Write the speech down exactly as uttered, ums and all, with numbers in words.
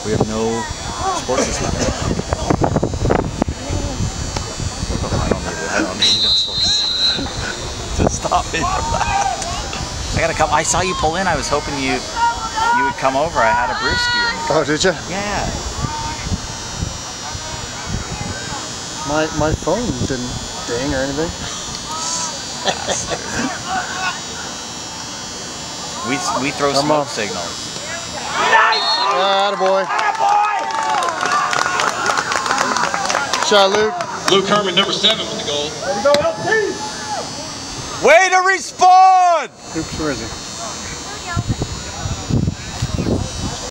We have no sports system. I don't need it. I don't need no sports system to stop me from that. I gotta come. I saw you pull in. I was hoping you you would come over. I had a brewski. Oh, did you? Yeah. My my phone didn't ding or anything. we we throw Come smoke on. signals. Yeah, attaboy. Shot, Luke. Luke Herman, number seven with the goal. Way to respawn! Oops, where is he?